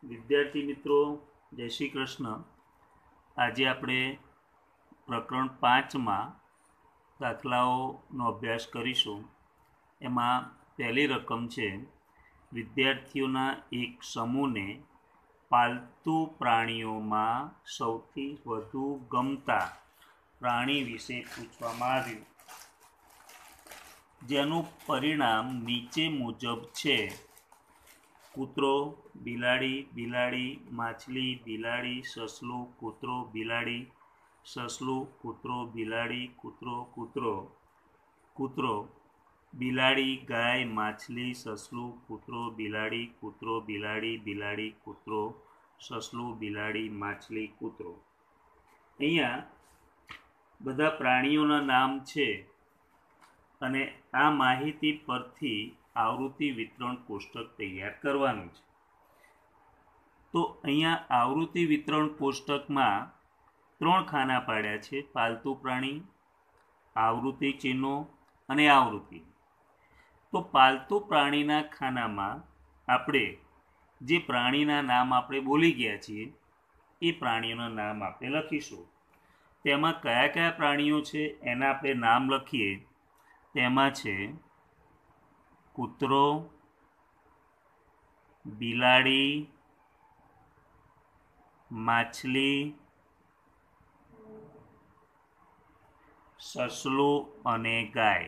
વિદ્યાર્થી મિત્રો, જય શ્રી કૃષ્ણ. આજે આપણે પ્રકરણ 5માં દાખલાઓનો અભ્યાસ કરીશું. એમાં પહેલી રકમ છે, વિદ્યાર્થીઓના એક સમૂહને પાલતુ પ્રાણીઓમાં સૌથી વધુ ગમતા પ્રાણી વિશે પૂછવામાં આવ્યું, જેનું પરિણામ નીચે મુજબ છે. કૂતરો, બિલાડી, બિલાડી, માછલી, બિલાડી, સસલું, કૂતરો, બિલાડી, સસલું, કૂતરો, બિલાડી, કૂતરો, કૂતરો, કૂતરો, બિલાડી, ગાય, માછલી, સસલું, કૂતરો, બિલાડી, કૂતરો, બિલાડી, બિલાડી, કૂતરો, સસલું, બિલાડી, માછલી, કૂતરો. અહીંયા બધા પ્રાણીઓના નામ છે અને આ માહિતી પરથી આવૃત્તિ વિતરણ કોષ્ટક તૈયાર કરવાનું છે. તો અહીંયા આવૃત્તિ વિતરણ કોષ્ટકમાં 3 ખાના પાડ્યા છે: પાલતુ પ્રાણી, આવૃત્તિ ચિહ્નો અને આવૃત્તિ. તો પાલતુ પ્રાણીના ખાનામાં આપણે જે પ્રાણીના નામ આપણે બોલી ગયા છીએ એ પ્રાણીઓના નામ આપણે લખીશું. તેમાં કયા કયા પ્રાણીઓ છે એના આપણે નામ લખીએ. તેમાં છે કૂતરો, બિલાડી, માછલી, સસલું અને ગાય.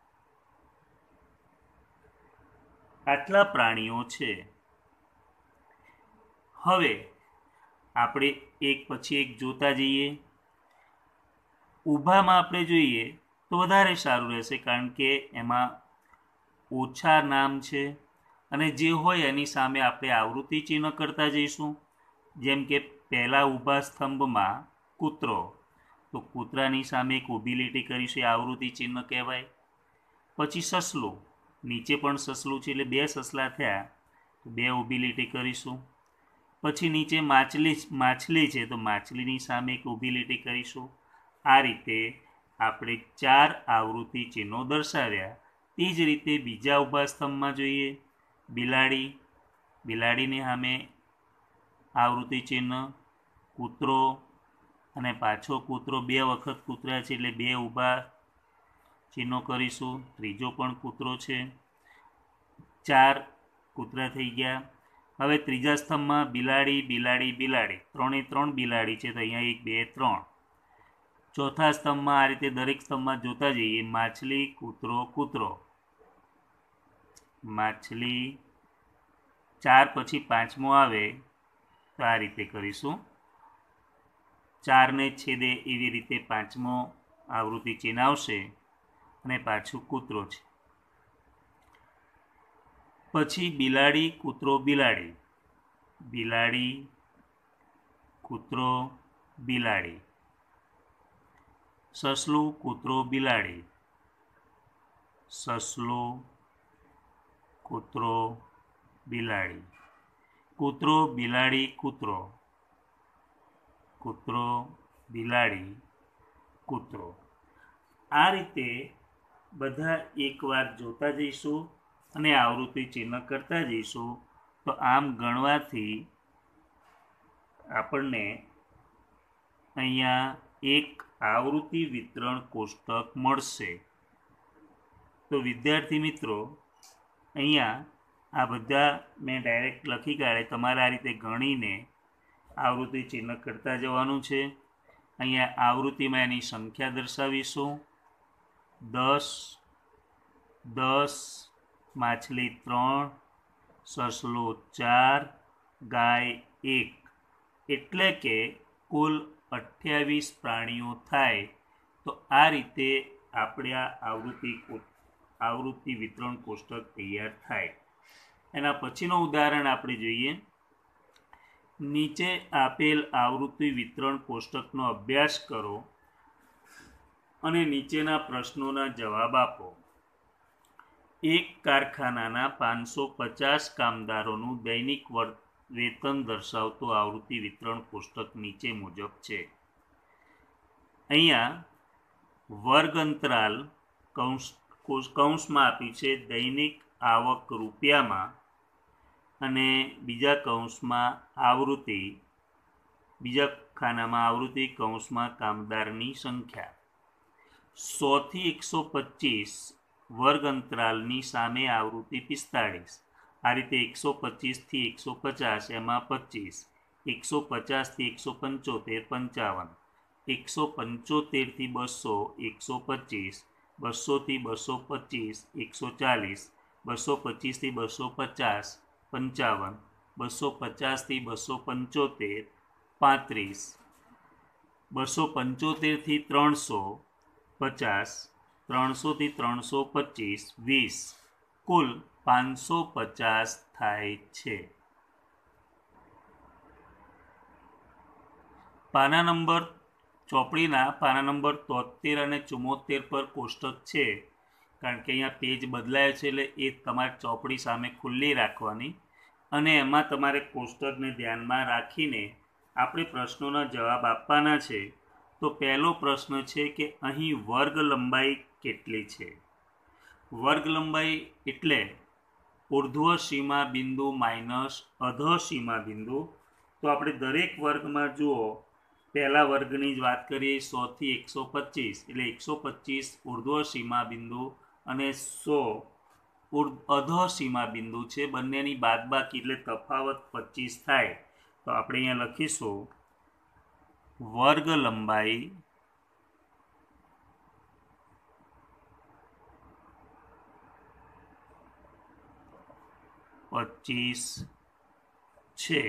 આટલા પ્રાણીઓ છે. હવે આપણે એક પછી એક જોતા જઈએ. ઊભામાં આપણે જોઈએ તો વધારે સારું રહેશે, કારણ કે એમાં ઓછા નામ છે અને જે હોય એની સામે આપણે આવૃત્તિ ચિહ્ન કરતા જઈશું. જેમ કે પહેલા ઊભા સ્તંભમાં કૂતરો, તો કૂતરાની સામે એક ઊભી લીટી કરીશું, એ આવૃત્તિ ચિહ્ન કહેવાય. પછી સસલું, નીચે પણ સસલું છે એટલે 2 સસલા થયા, તો 2 ઊભી લીટી કરીશું. પછી નીચે માછલી છે, તો માછલીની સામે એક ઊભી લીટી કરીશું. આ રીતે આપણે 4 આવૃત્તિ ચિહ્નો દર્શાવ્યા. તે જ રીતે બીજા ઊભા સ્તંભમાં જોઈએ, બિલાડી, બિલાડીની સામે આવૃત્તિ ચિહ્ન, કૂતરો અને પાછો કૂતરો, 2 વખત કૂતરા છે એટલે 2 ઊભા ચિહ્નો કરીશું. ત્રીજો પણ કૂતરો છે, 4 કૂતરા થઈ ગયા. હવે ત્રીજા સ્તંભમાં બિલાડી, બિલાડી, બિલાડી, 3 બિલાડી છે, તો અહીંયા 1 2 3. ચોથા સ્તંભમાં આ રીતે દરેક સ્તંભમાં જોતા જઈએ, માછલી, કૂતરો, કૂતરો, માછલી. 4 પછી 5મો આવે તો આ રીતે કરીશું, 4ને છેદે એવી રીતે 5મો આવૃત્તિ ચિહ્ન આવશે અને પાછું કૂતરો છે. પછી બિલાડી, કૂતરો, બિલાડી, બિલાડી, કૂતરો, બિલાડી, સસલું, કૂતરો, બિલાડી, સસલું, કૂતરો, બિલાડી, કૂતરો, બિલાડી, કૂતરો, કૂતરો, બિલાડી, કૂતરો. આ રીતે બધા એકવાર જોતા જઈશું અને આવૃત્તિ ચિહ્ન કરતા જઈશું. તો આમ ગણવાથી આપણને અહીંયા એક આવૃત્તિ વિતરણ કોષ્ટક મળશે. તો વિદ્યાર્થી મિત્રો, અહીંયા આ બધા મેં ડાયરેક્ટ લખી કાઢે. તમારે આ રીતે ગણીને આવૃત્તિ ચિહ્ન કરતા જવાનું છે. અહીંયા આવૃત્તિમાં એની સંખ્યા દર્શાવીશું: 10, 10, માછલી 3, સસલો 4, ગાય 1, એટલે કે કુલ 28 પ્રાણીઓ થાય. તો આ રીતે આપણે આ આવૃત્તિ વિતરણ કોષ્ટક તૈયાર થાય. એના પછીનું ઉદાહરણ આપણે જોઈએ. નીચે આપેલ આવૃત્તિ વિતરણ કોષ્ટકનો અભ્યાસ કરો અને નીચેના પ્રશ્નોના જવાબ આપો. એક કારખાનાના 550 કામદારોનું દૈનિક વેતન દર્શાવતું આવૃત્તિ વિતરણ કોષ્ટક નીચે મુજબ છે. અહીંયા વર્ગ અંતરાલ કૌંસમાં આપ્યું છે, દૈનિક આવક રૂપિયામાં અને બીજા કૌંસમાં આવૃત્તિ, બીજા ખાનામાં આવૃત્તિ કૌંસમાં કામદારની સંખ્યા. 100 થી 125 વર્ગ અંતરાલની સામે આવૃત્તિ 45. આ રીતે 125 થી 150 એમાં 25, 150 થી 175 55, 175 થી 200 125, 200 થી 225 140, 225 થી 250 55, 250 થી 275 35, 275 થી 300 50, 300 થી 325 20, કુલ 550 થાય છે. પાના નંબર ચોપડીના પાના નંબર 73 અને 74 પર કોષ્ટક છે, કારણ કે અહીંયા પેજ બદલાય છે એટલે એ તમારે ચોપડી સામે ખુલ્લી રાખવાની અને એમાં તમારે કોષ્ટકને ધ્યાનમાં રાખીને આપણે પ્રશ્નોના જવાબ આપવાના છે. તો પહેલો પ્રશ્ન છે કે અહીં વર્ગ લંબાઈ કેટલી છે? વર્ગ લંબાઈ એટલે ઉર્ધ્વ સીમા બિંદુ માઇનસ અધઃ સીમા બિંદુ. તો આપણે દરેક વર્ગમાં જુઓ, પહેલા વર્ગની જ વાત કરીએ 100 થી 125 એટલે 125 ઉર્ધ્વ સીમા બિંદુ અને 100 અધઃ સીમા બિંદુ છે. બંનેની બાદબાકી એટલે તફાવત 25 થાય. તો આપણે અહીંયા લખીશું વર્ગ લંબાઈ છે.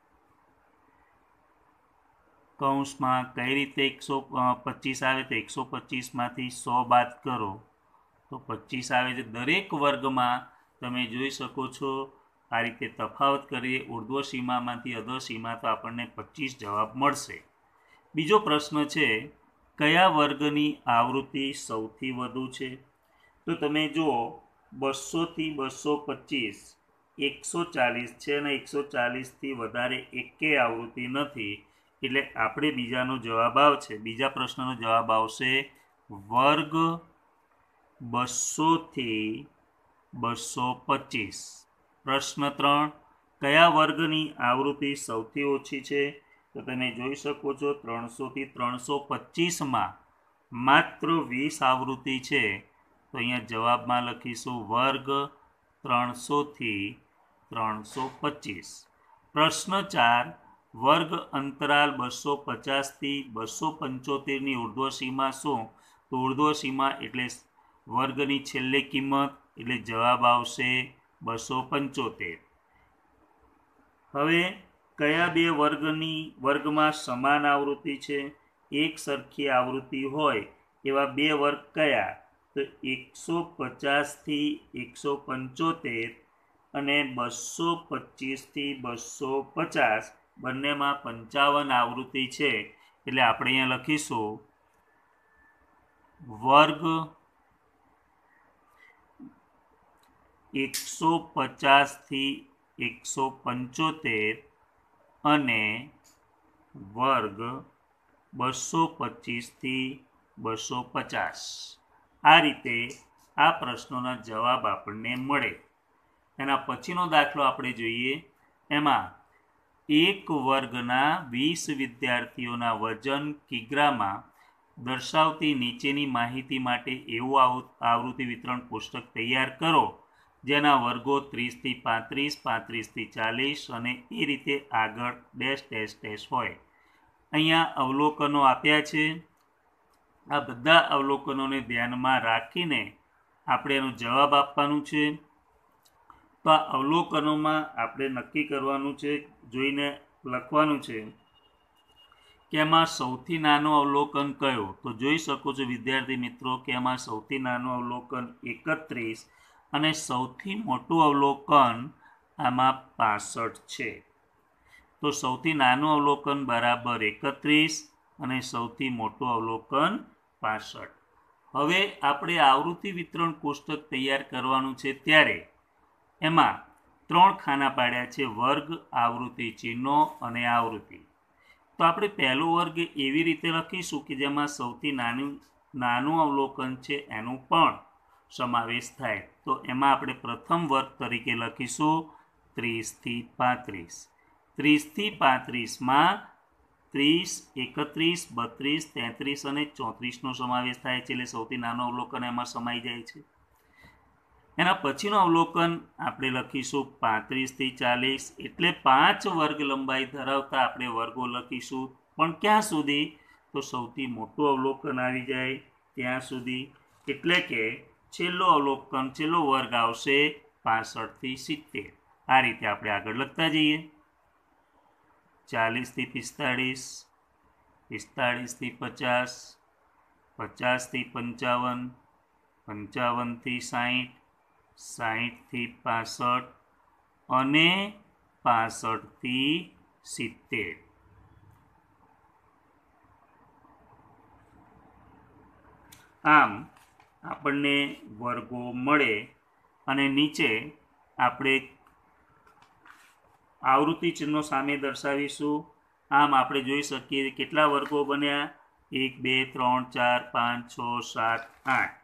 કૌંસમાં કઈ રીતે 125 આવે? તો 125 માંથી 100 બાદ કરો તો 25 આવે છે. દરેક વર્ગમાં તમે જોઈ શકો છો આ રીતે તફાવત કરીએ ઉર્ધ્વ સીમામાંથી અધઃ સીમા તો આપણને 25 જવાબ મળશે. બીજો પ્રશ્ન છે કયા વર્ગની આવૃત્તિ સૌથી વધુ છે? તો તમે જુઓ 200 થી 225 140 છે અને 140 થી વધારે એકેય આવૃત્તિ નથી, એટલે આપણે બીજાનો જવાબ આવશે, બીજા પ્રશ્નનો જવાબ આવશે વર્ગ 200 થી 225. પ્રશ્ન 3 કયા વર્ગની આવૃત્તિ સૌથી ઓછી છે? તો તમે જોઈ શકો છો 300 થી 325 માં માત્ર 20 આવૃત્તિ છે. તો અહીંયા જવાબમાં લખીશું વર્ગ 300 થી 325. પ્રશ્ન 4 વર્ગ અંતરાલ 250 થી 275 ની ઉર્ધ્વ સીમા શું? તો ઉર્ધ્વ સીમા એટલે વર્ગની છેલ્લી કિંમત, એટલે જવાબ આવશે 275. હવે કયા બે વર્ગમાં સમાન આવૃત્તિ છે? એક સરખી આવૃત્તિ હોય એવા બે વર્ગ કયા? તો 150 થી 175 અને 225 થી 250 બંનેમાં 55 આવૃત્તિ છે, એટલે આપણે અહીંયા લખીશું વર્ગ 150 થી 175 અને વર્ગ 225 થી 250. આ રીતે આ પ્રશ્નોના જવાબ આપણને મળે. એના પછીનો દાખલો આપણે જોઈએ. એમાં એક વર્ગના 20 વિદ્યાર્થીઓના વજન કિગ્રામાં દર્શાવતી નીચેની માહિતી માટે એવું આવૃત્તિ વિતરણ કોષ્ટક તૈયાર કરો જેના વર્ગો 30 થી 35, 35 થી 40 અને એ રીતે આગળ ડેશ ડેશ ડેશ હોય. અહીંયા અવલોકનો આપ્યા છે. આ બધા અવલોકનોને ધ્યાનમાં રાખીને આપણે એનો જવાબ આપવાનું છે. તો આ અવલોકનોમાં આપણે નક્કી કરવાનું છે, જોઈને લખવાનું છે કે એમાં સૌથી નાનો અવલોકન કયો? તો જોઈ શકો છો વિદ્યાર્થી મિત્રો કે એમાં સૌથી નાનું અવલોકન 31 અને સૌથી મોટું અવલોકન આમાં 65 છે. તો સૌથી નાનું અવલોકન બરાબર 31 અને સૌથી મોટું અવલોકન 65. હવે આપણે આવૃત્તિ વિતરણ કોષ્ટક તૈયાર કરવાનું છે, ત્યારે એમાં 3 ખાના પાડ્યા છે: વર્ગ, આવૃત્તિ ચિહ્નો અને આવૃત્તિ. તો આપણે પહેલો વર્ગ એવી રીતે લખીશું કે જેમાં સૌથી નાનું અવલોકન છે એનું પણ સમાવેશ થાય. તો એમાં આપણે પ્રથમ વર્ગ તરીકે લખીશું 30 થી 35, 30 થી 35માં 30, 31, 32, 33 અને 34નો સમાવેશ થાય છે, એટલે સૌથી નાનો અવલોકન એમાં સમાઈ જાય છે. એના પછીનું અવલોકન આપણે લખીશું 35 થી 40, એટલે 5 વર્ગ લંબાઈ ધરાવતા આપણે વર્ગો લખીશું, પણ ક્યાં સુધી? તો સૌથી મોટું અવલોકન આવી જાય ત્યાં સુધી, એટલે કે છેલ્લો વર્ગ આવશે 65 થી 70. આ રીતે આપણે આગળ લખતા જઈએ. 40 થી 45, 45 થી 50, 50 થી 55, 55 થી 60, 60 થી 65 અને 65 થી 70. આમ આપણને વર્ગો મળે અને નીચે આપણે આવૃત્તિ ચિહ્નો સામે દર્શાવીશું. આમ આપણે જોઈ શકીએ કેટલા વર્ગો બન્યા? 1, 2, 3, 4, 5, 6, 7, 8.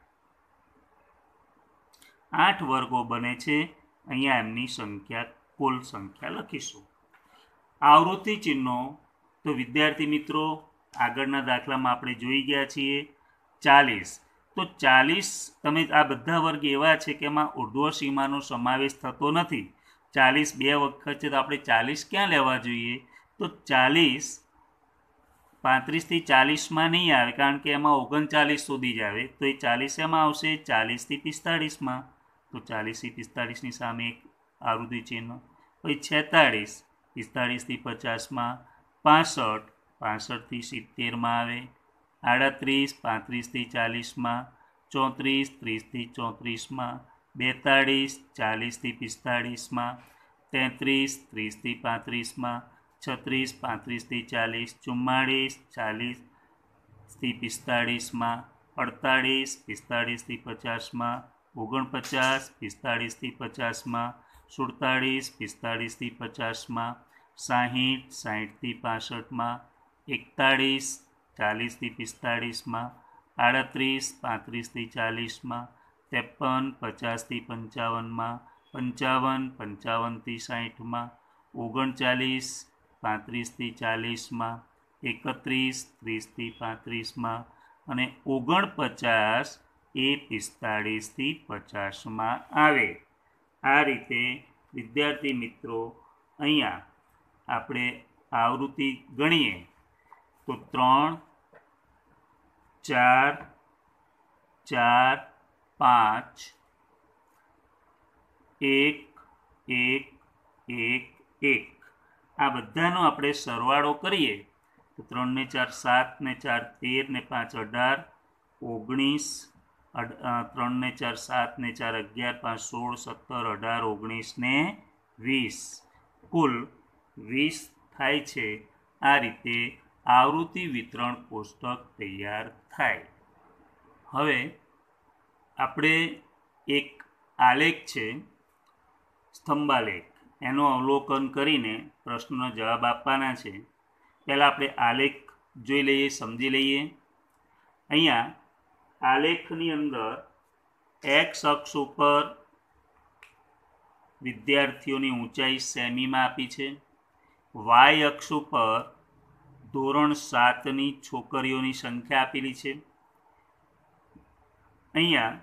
8 વર્ગો બને છે. અહીંયા એમની સંખ્યા, કુલ સંખ્યા લખીશું. આવૃત્તિ ચિહ્નો તો વિદ્યાર્થી મિત્રો આગળના દાખલામાં આપણે જોઈ ગયા છીએ. 40, તો 40 તમે આ બધા વર્ગ એવા છે કે એમાં ઉર્ધ્વ સીમાનો સમાવેશ થતો નથી. 40 બે વખત છે, તો આપણે 40 ક્યાં લેવા જોઈએ? તો 40 35 થી 40માં નહીં આવે, કારણ કે એમાં 39 સુધી જ આવે. તો એ 40 એમાં આવશે 40 થી 45માં. તો 40 થી 45ની સામે એક આવૃત્તિ ચિહ્ન. પછી 46, 45 થી 50માં, 65, 65 થી 70માં આવે, 38, 35 થી 40માં, 34, 30 થી 34માં, 42, 40 થી 45માં, 33, 30 થી 35માં, 36, 35 થી 40, 44, 40 થી 45માં, 48, 45 થી 50માં, 49, 45 થી 50માં, 47, 45 થી 50માં, 60, 60 થી 65માં, 41, 40 થી 45માં, 38, 35 થી 40માં, 53, 50 થી 55માં, 55, 55 થી 60માં, 39, 35 થી 40માં, 31, 30 થી 35માં અને 49 એ 45 થી 50માં આવે. આ રીતે વિદ્યાર્થી મિત્રો અહીંયા આપણે આવૃત્તિ ગણીએ તો 3, 4, 4, 5, 1, 1, 1, 1 આ બધાનો આપણે સરવાળો કરીએ તો 3 ને 4 7 ને 4 13 ને 5 18, 19, 3 ને 4 7 ને 4 11, 5 16, 17, 18, 19 ને 20, કુલ 20 થાય છે. આ રીતે આવૃત્તિ વિતરણ કોષ્ટક તૈયાર થાય. હવે આપણે એક આલેખ છે, સ્તંભાલેખ, એનું અવલોકન કરીને પ્રશ્નનો જવાબ આપવાના છે. પહેલાં આપણે આલેખ જોઈ લઈએ, સમજી લઈએ. અહીંયા આલેખની અંદર એક્સ અક્ષ ઉપર વિદ્યાર્થીઓની ઊંચાઈ સેમીમાં આપી છે. વાય અક્ષ ઉપર ધોરણ 7ની છોકરીઓની સંખ્યા આપેલી છે. અહીંયા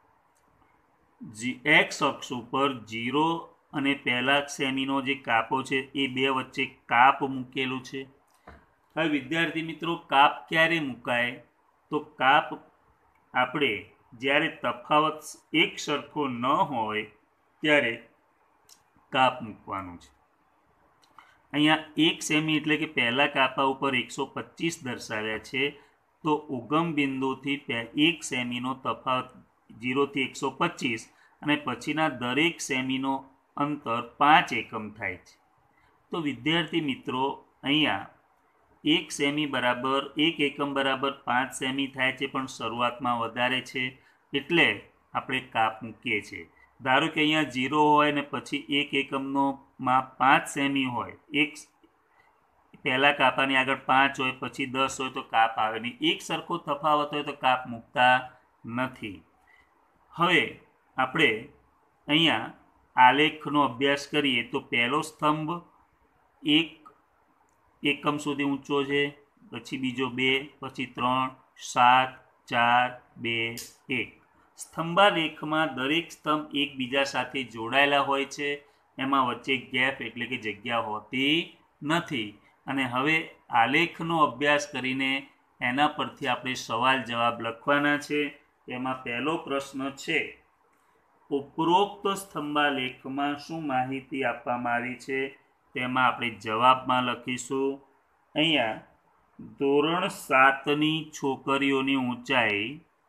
એક્સ અક્ષ ઉપર 0 અને પહેલા સેમીનો જે કાપો છે એ બે વચ્ચે કાપ મૂકેલું છે. હવે વિદ્યાર્થી મિત્રો કાપ ક્યારે મુકાય? તો કાપ આપણે જ્યારે તફાવત એક સરખો ન હોય ત્યારે કાપ મૂકવાનું છે. અહીંયા 1 સેમી એટલે કે પહેલા કાપા ઉપર 125 દર્શાવ્યા છે. તો ઉગમ બિંદુથી 1 સેમીનો તફાવત 0 થી 125 અને પછીના દરેક સેમીનો અંતર 5 એકમ થાય છે. તો વિદ્યાર્થી મિત્રો અહીંયા 1 સેમી બરાબર 1 એકમ બરાબર 5 સેમી થાય છે, પણ શરૂઆતમાં વધારે છે એટલે આપણે કાપ મૂકીએ છીએ. ધારો કે અહીંયા 0 હોય ને પછી 1 એકમનો માપ 5 સેમી હોય, એક પહેલા કાપાની આગળ 5 હોય પછી 10 હોય તો કાપ આવે નહીં. એક સરખો તફાવત હોય તો કાપ મૂકતા નથી. હવે આપણે અહીંયા આલેખનો અભ્યાસ કરીએ તો પહેલો સ્તંભ 1 એકમ સુધી ઊંચો છે, પછી બીજો 2, પછી 3, 7, 4, 2, 1. સ્તંભાલેખમાં દરેક સ્તંભ એકબીજા સાથે જોડાયેલા હોય છે, એમાં વચ્ચે ગેપ એટલે કે જગ્યા હોતી નથી. અને હવે આલેખનો અભ્યાસ કરીને એના પરથી આપણે સવાલ જવાબ લખવાના છે. એમાં પહેલો પ્રશ્ન છે, ઉપરોક્ત સ્તંભાલેખમાં શું માહિતી આપવામાં આવી છે? તેમાં આપણે જવાબમાં લખીશું. અહીંયા ધોરણ 7ની છોકરીઓની ઊંચાઈ,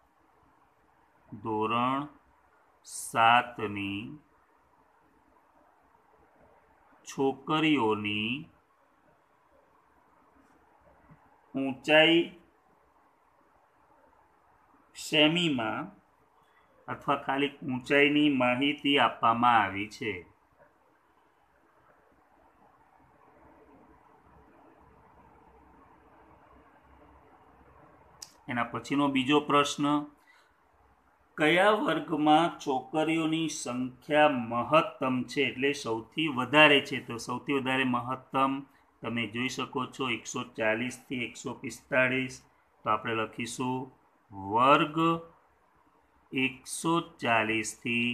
ધોરણ 7ની છોકરીઓની ઊંચાઈ સેમીમાં અથવા ખાલી ઊંચાઈની માહિતી આપવામાં આવી છે. એના પછીનો બીજો પ્રશ્ન, કયા વર્ગમાં છોકરીઓની સંખ્યા મહત્તમ છે એટલે સૌથી વધારે છે? તો સૌથી વધારે મહત્તમ તમે જોઈ શકો છો 140 થી 145. તો આપણે લખીશું વર્ગ 140 થી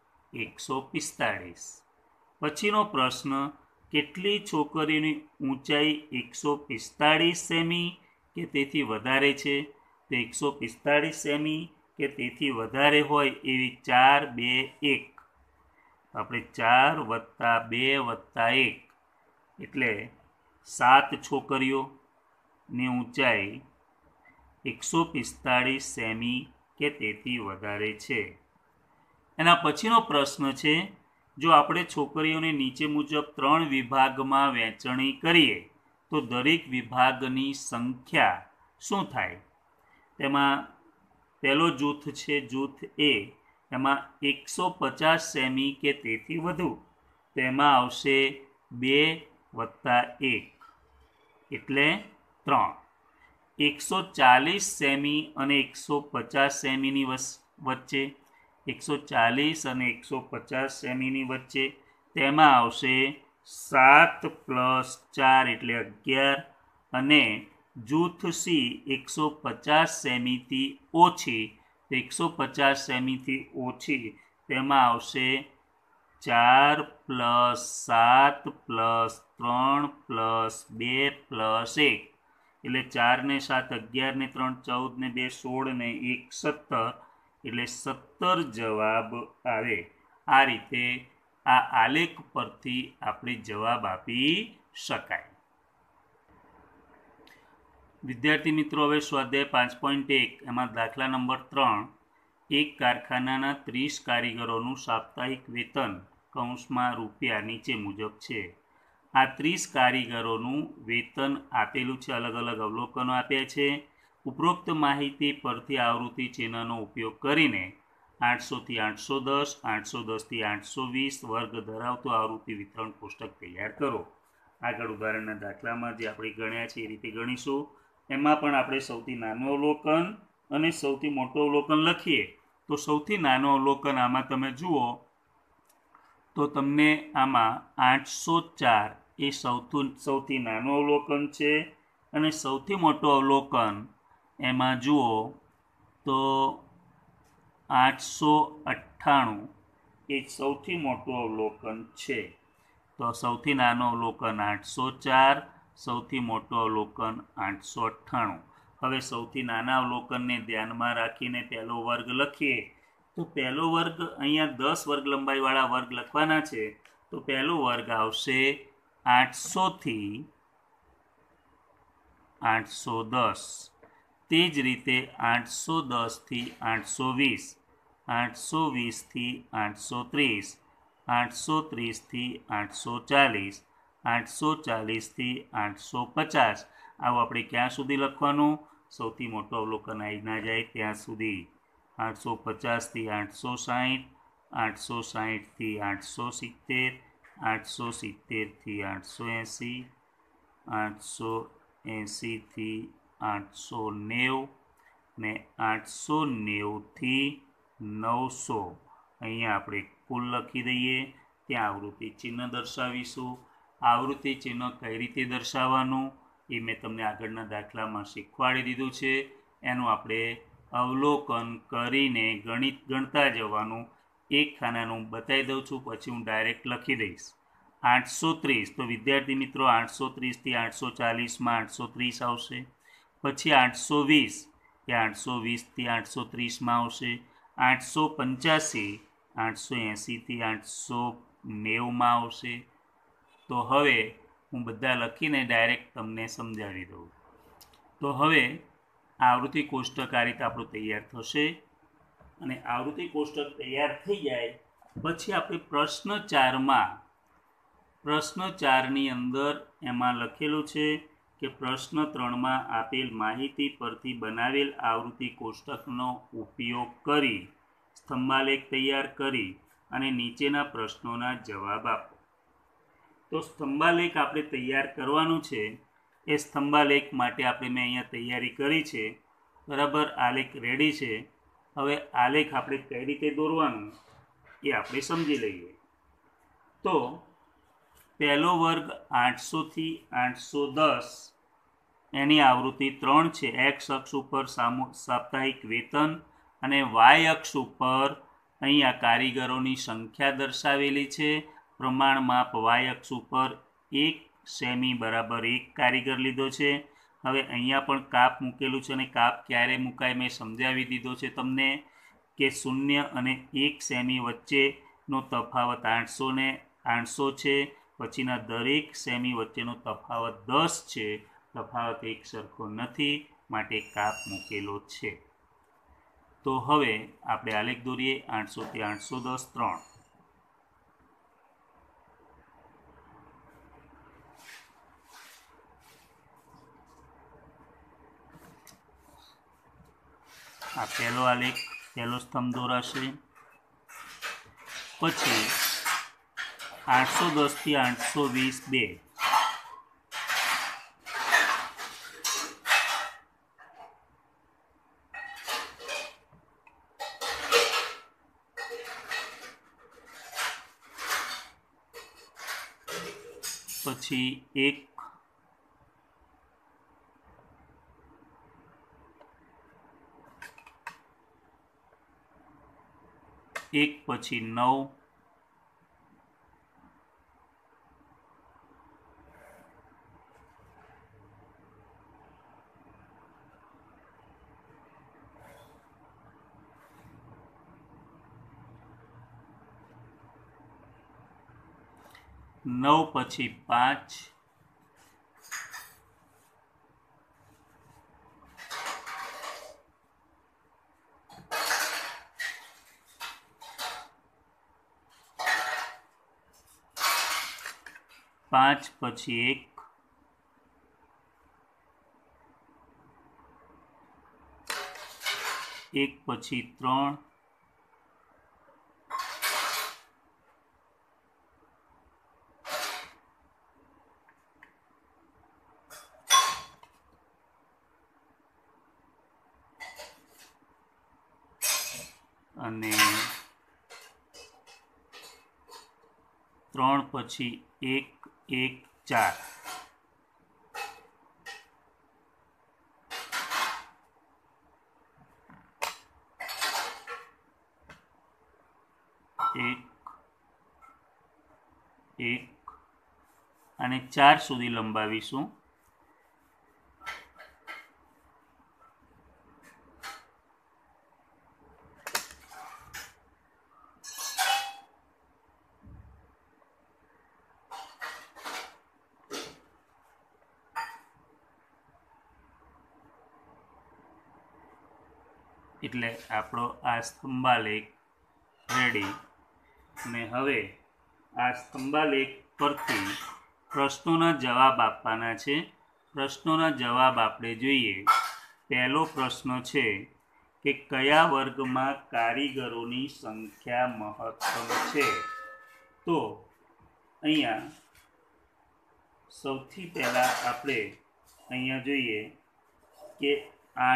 145. પછીનો પ્રશ્ન, કેટલી છોકરીઓની ઊંચાઈ 145 સેમી કે તેથી વધારે છે? તો 145 સેમી કે તેથી વધારે હોય એવી 4, 2, 1. આપણે 4 + 2 + 1 એટલે 7 છોકરીઓની ઊંચાઈ 145 સેમી કે તેથી વધારે છે. એના પછીનો પ્રશ્ન છે, જો આપણે છોકરીઓને નીચે મુજબ 3 વિભાગમાં વહેંચણી કરીએ તો દરેક વિભાગની સંખ્યા શું થાય? તેમાં પહેલો જૂથ છે જૂથ A, એમાં 150 સેમી કે તેથી વધુ. તો એમાં આવશે 2 + 1 એટલે 3. 140 સેમી અને 150 સેમીની વચ્ચે, 140 અને 150 સેમીની વચ્ચે, તેમાં આવશે 7 + 4 એટલે 11. અને જૂથ C 150 સેમીથી ઓછી, 150 સેમીથી ઓછી, તેમાં આવશે 4 + 7 + 3 + 2 + 1 એટલે 4 ને 7 11 ને 3 14 ને 2 16 ને 1 17 એટલે 17 જવાબ આવે. આ રીતે આ આલેખ પરથી આપણે જવાબ આપી શકાય. વિદ્યાર્થી મિત્રો, હવે સ્વાધ્યાય 5.1 એમાં દાખલા નંબર 3, એક કારખાનાના 30 કારીગરોનું સાપ્તાહિક વેતન કૌંસમાં રૂપિયા નીચે મુજબ છે. આ 30 કારીગરોનું વેતન આપેલું છે, અલગ અલગ અવલોકનો આપ્યા છે. ઉપરોક્ત માહિતી પરથી આવૃત્તિ ચિહ્નનો ઉપયોગ કરીને 800 થી 810, 810 થી 820 વર્ગ ધરાવતું આવૃત્તિ વિતરણ કોષ્ટક તૈયાર કરો. આગળ ઉદાહરણના દાખલામાં જે આપણે ગણ્યા છે એ રીતે ગણીશું. એમાં પણ આપણે સૌથી નાનું અવલોકન અને સૌથી મોટું અવલોકન લખીએ. તો સૌથી નાનું અવલોકન આમાં તમે જુઓ તો તમને આમાં 804 એ સૌથી નાનું અવલોકન છે. અને સૌથી મોટું અવલોકન એમાં જુઓ તો 898 એ સૌથી મોટું અવલોકન છે. તો સૌથી નાનું અવલોકન 804, સૌથી મોટું અવલોકન 898. હવે સૌથી નાના અવલોકનને ધ્યાનમાં રાખીને પહેલો વર્ગ લખીએ. તો પહેલો વર્ગ અહીંયા 10 વર્ગ લંબાઈવાળા વર્ગ લખવાના છે. તો પહેલો વર્ગ આવશે 800 થી 810. તે જ રીતે 810 થી 820, 820 થી 830, 830 થી 840, 840 થી 850. આવું આપણે ક્યાં સુધી લખવાનું? સૌથી મોટું અવલોકન આવી ના જાય ત્યાં સુધી. 850 થી 860, 860 થી 870, 870 થી 880, 880 થી 890 ને 890 થી 900. અહીંયા આપણે કુલ લખી દઈએ, ત્યાં આવૃત્તિ ચિહ્ન દર્શાવીશું. આવૃત્તિ ચિહ્ન કઈ રીતે દર્શાવવાનું એ મેં તમને આગળના દાખલામાં શીખવાડી દીધું છે. એનું આપણે અવલોકન કરીને ગણિત ગણતા જવાનું. એક ખાનાનું બતાવી દઉં છું, પછી હું ડાયરેક્ટ લખી દઈશ. 830, તો વિદ્યાર્થી મિત્રો 830 થી 840માં 830 આવશે. પછી 820 એ 820 થી 830માં આવશે. 885 880 થી 890માં આવશે. તો હવે હું બધા લખીને ડાયરેક્ટ તમને સમજાવી દઉં. તો હવે આવૃત્તિ કોષ્ટક આ રીતે આપણું તૈયાર થશે. અને આવૃત્તિ કોષ્ટક તૈયાર થઈ જાય પછી આપણે પ્રશ્ન 4ની અંદર એમાં લખેલું છે કે પ્રશ્ન 3માં આપેલ માહિતી પરથી બનાવેલ આવૃત્તિ કોષ્ટકનો ઉપયોગ કરી સ્તંભાલેખ તૈયાર કરી અને નીચેના પ્રશ્નોના જવાબ આપો. તો સ્તંભાલેખ આપણે તૈયાર કરવાનું છે. એ સ્તંભાલેખ માટે આપણે મેં અહીંયા તૈયારી કરી છે. બરાબર, આલેખ રેડી છે. હવે આલેખ આપણે કઈ રીતે દોરવાનું એ આપણે સમજી લઈએ. તો પહેલો વર્ગ 800 થી 810 એની આવૃત્તિ 3 છે. એક્સ અક્ષ ઉપર સાપ્તાહિક વેતન અને વાય અક્ષ ઉપર અહીંયા કારીગરોની સંખ્યા દર્શાવેલી છે. પ્રમાણ માપ વાય અક્ષ ઉપર 1 સેમી બરાબર 1 કારીગર લીધો છે. હવે અહીંયા પણ કાપ મૂકેલું છે અને કાપ ક્યારે મુકાય મેં સમજાવી દીધો છે તમને કે 0 અને 1 સેમી વચ્ચેનો તફાવત 800 છે. પછીના દરેક સેમી વચ્ચેનો તફાવત 10 છે. તફાવત એક સરખો નથી, માટે કાપ મૂકેલો છે. તો હવે આપણે આલેખ દોરીએ. 800 થી 810 3. આ પહેલો આલેખ, પહેલો સ્તંભ દોરાશે. પછી 810 થી 820 2. પછી 1 પછી 9 9 પછી 5 5 પછી 1 પછી 3 અને 3 પછી 1 1 4. એક અને 4 સુધી લંબાવીશું. એટલે આપણો આ સ્તંભાલેખ રેડી. અને હવે આ સ્તંભાલેખ પરથી પ્રશ્નોના જવાબ આપવાના છે. પ્રશ્નોના જવાબ આપણે જોઈએ. પહેલો પ્રશ્ન છે કે કયા વર્ગમાં કારીગરોની સંખ્યા મહત્તમ છે. તો અહીંયા સૌથી પહેલા આપણે અહીંયા જોઈએ કે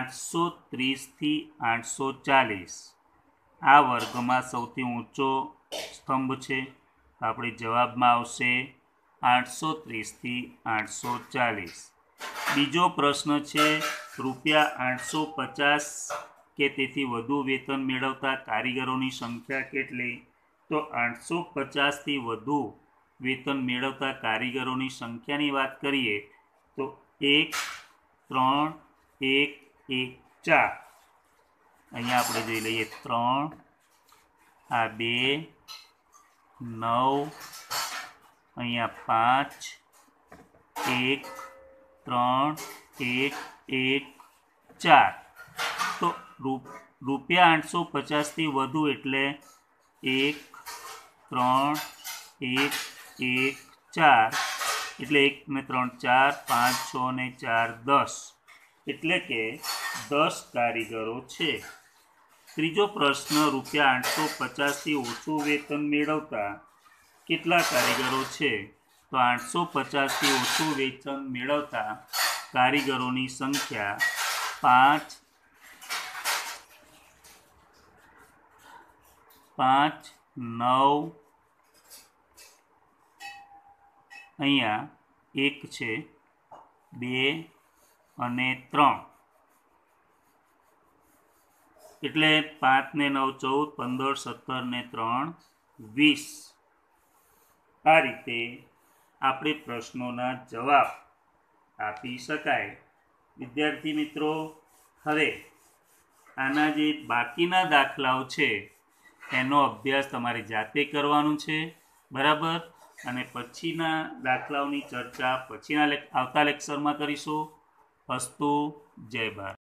830 થી 840 આ વર્ગમાં સૌથી ઊંચો સ્તંભ છે. આપણે જવાબમાં આવશે 830 થી 840. બીજો પ્રશ્ન છે ₹850 કે તેથી વધુ વેતન મેળવતા કારીગરોની સંખ્યા કેટલી? તો 850 થી વધુ વેતન મેળવતા કારીગરોની સંખ્યાની વાત કરીએ તો 1, 3, 1, 1, 4. અહીંયા આપણે જોઈ લઈએ 3, આ 2, 9, અહીંયા 5, 1, 3, 1, 1, 4. તો ₹850 થી વધુ એટલે 1, 3, 1, 1, 4 એટલે 1 ને 3 4, 5, 6 ને 4 10, એટલે કે 10 કારીગરો છે. ત્રીજો પ્રશ્ન ₹850 થી ઓછું વેતન મેળવતા કેટલા કારીગરો છે? તો 850 થી ઓછું વેતન મેળવતા કારીગરોની સંખ્યા 5, 9, અહીંયા 1 છે, 2 અને 3, એટલે 5 ને 9 14, 15, 17 ને 3 20. આ રીતે આપણે પ્રશ્નોના જવાબ આપી શકાય. વિદ્યાર્થી મિત્રો, હવે આના જે બાકીના દાખલાઓ છે એનો અભ્યાસ તમારે જાતે કરવાનું છે, બરાબર? અને પછીના દાખલાઓની ચર્ચા આવતા લેક્ચરમાં કરીશું. અસ્તુ. જય ભારત.